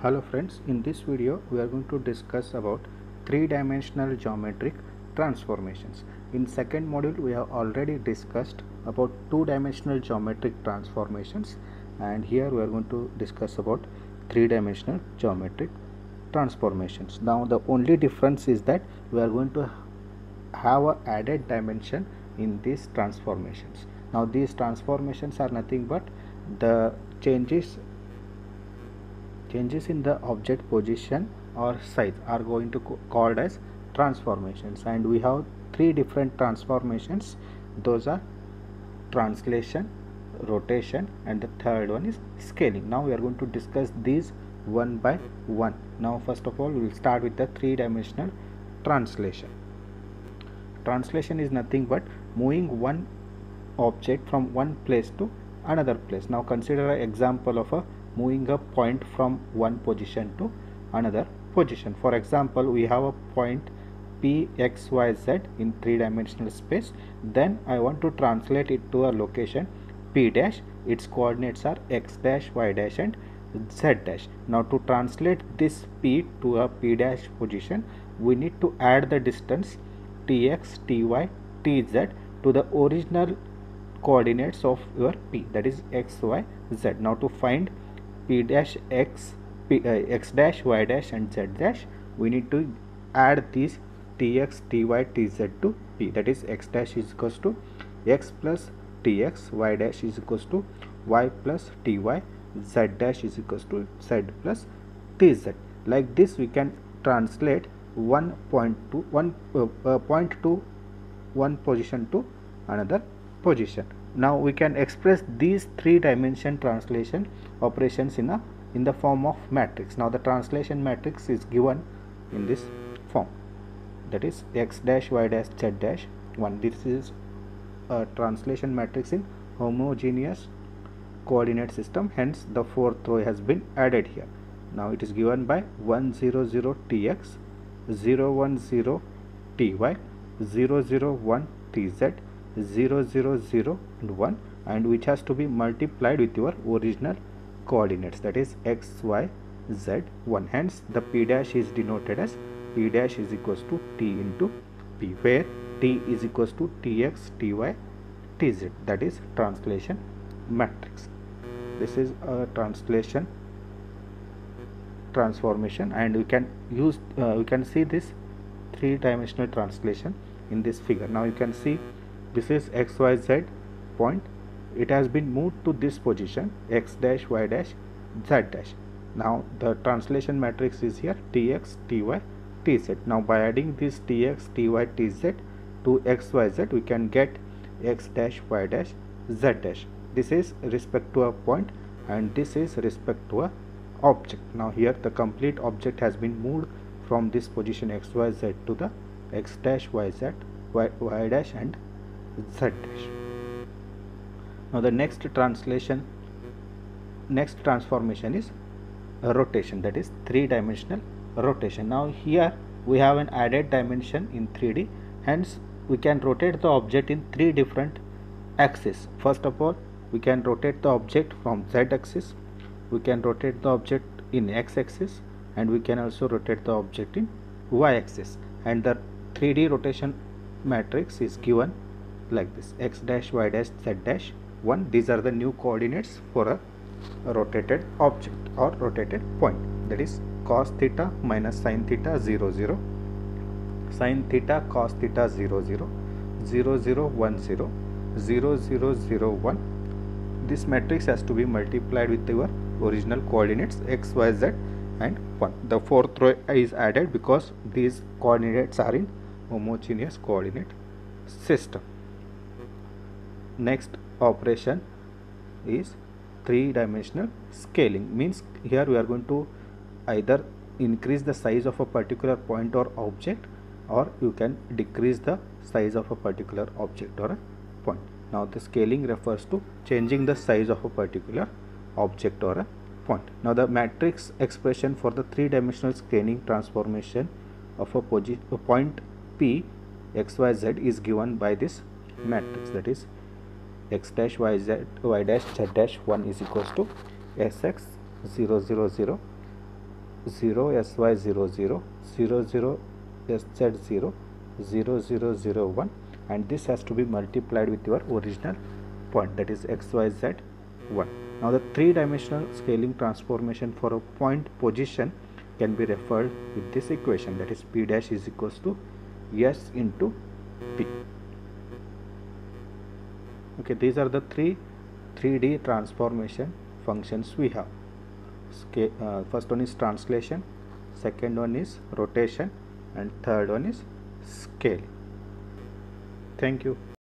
Hello friends, in this video we are going to discuss about three-dimensional geometric transformations. In second module we have already discussed about two-dimensional geometric transformations, and here we are going to discuss about three-dimensional geometric transformations. Now the only difference is that we are going to have a added dimension in these transformations. Now these transformations are nothing but the changes in the object position or size are going to called as transformations, and we have three different transformations. Those are translation, rotation, and the third one is scaling. Now we are going to discuss these one by one. Now first of all we will start with the three-dimensional translation. Translation is nothing but moving one object from one place to another place. Now consider an example of a moving a point from one position to another position. For example, we have a point P, X, Y, Z in three-dimensional space. Then I want to translate it to a location P dash. Its coordinates are X dash, Y dash, and Z dash. Now to translate this P to a P dash position, we need to add the distance Tx, Ty, Tz to the original coordinates of your P, that is X, Y, Z. Now to find P dash X, X dash, Y dash, and Z dash, we need to add these Tx, Ty, Tz to P, that is X dash is equals to X plus Tx, Y dash is equals to Y plus Ty, Z dash is equals to Z plus Tz. Like this we can translate one point to one position to another position. Now we can express these three-dimension translation operations in the form of matrix. Now the translation matrix is given in this form, that is X dash, Y dash, Z dash 1. This is a translation matrix in homogeneous coordinate system, hence the fourth row has been added here. Now it is given by 1 0 0 Tx, 0 1 0 Ty, 0 0 1 Tz, 0 0 0 and 1, and which has to be multiplied with your original coordinates, that is X, Y, Z 1. Hence the P dash is denoted as P dash is equals to T into P, where T is equals to Tx, Ty, Tz, that is translation matrix. This is a translation transformation, and we can use we can see this three-dimensional translation in this figure. Now you can see this is XYZ point. It has been moved to this position X dash, Y dash, Z dash. Now the translation matrix is here Tx, Ty, Tz. Now by adding this Tx, Ty, Tz to XYZ, we can get X dash, Y dash, Z dash. This is respect to a point, and this is respect to a object. Now here the complete object has been moved from this position XYZ to the X dash, YZ, Y dash, and Z dash. Now the next transformation is a rotation, that is three-dimensional rotation. Now here we have an added dimension in 3D, hence we can rotate the object in three different axes. First of all, we can rotate the object from Z axis, we can rotate the object in X axis, and we can also rotate the object in Y axis, and the 3D rotation matrix is given like this: X dash, Y dash, Z dash 1. These are the new coordinates for a rotated object or rotated point, that is cos theta minus sin theta 0 0, sin theta cos theta 0 0, 0 0 1 0, 0 0 0 1. This matrix has to be multiplied with your original coordinates X, Y, Z and 1. The fourth row is added because these coordinates are in homogeneous coordinate system. Next operation is three-dimensional scaling. Means here we are going to either increase the size of a particular point or object, or you can decrease the size of a particular object or a point. Now the scaling refers to changing the size of a particular object or a point. Now the matrix expression for the three-dimensional scaling transformation of a point P X, Y, Z is given by this matrix, that is X dash, Y, Z, Y dash, Z dash 1 is equals to Sx 0 0 0 0 sy 0 0 0 0 sz 0 0 0 0 1, and this has to be multiplied with your original point, that is xyz 1. Now the three-dimensional scaling transformation for a point position can be referred with this equation, that is p dash is equals to s into p. Okay, these are the 3D transformation functions we have. First one is translation, second one is rotation, and third one is scale. Thank you.